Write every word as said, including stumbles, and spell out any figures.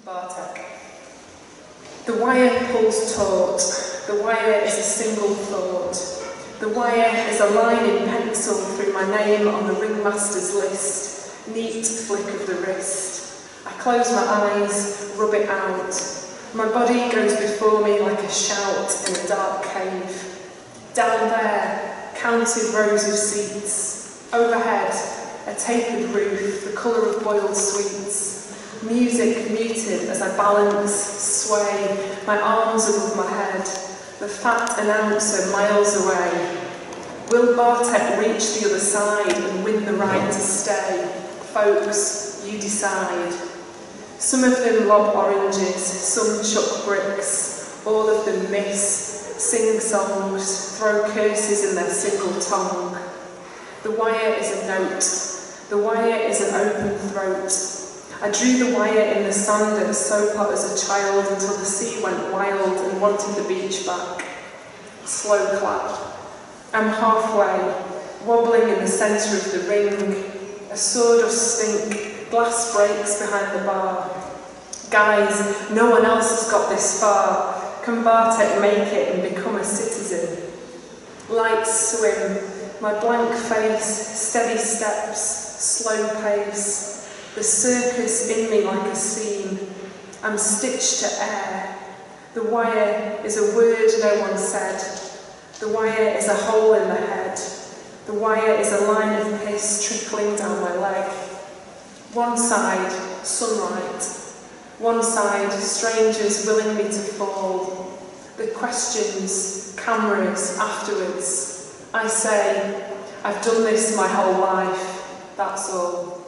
Bartek. The wire pulls taut, the wire is a single thought. The wire is a line in pencil through my name on the ringmaster's list, neat flick of the wrist. I close my eyes, rub it out. My body goes before me like a shout in a dark cave. Down there, counted rows of seats. Overhead, a tapered roof, the colour of boiled sweets. Music muted as I balance, sway, my arms above my head, the fat announcer miles away. Will Bartek reach the other side and win the right to stay? Folks, you decide. Some of them lob oranges, some chuck bricks, all of them miss, sing songs, throw curses in their single tongue. The wire is a note, the wire is an open throat. I drew the wire in the sand at Sopot as a child until the sea went wild and wanted the beach back. Slow clap. I'm halfway, wobbling in the centre of the ring. A sawdust stink, glass breaks behind the bar. Guys, no one else has got this far. Can Bartek make it and become a citizen? Lights swim, my blank face, steady steps, slow pace. The circus in me like a seam. I'm stitched to air. The wire is a word no one said. The wire is a hole in the head. The wire is a line of piss trickling down my leg. One side, sunlight. One side, strangers willing me to fall. The questions, cameras, afterwards. I say, I've done this my whole life, that's all.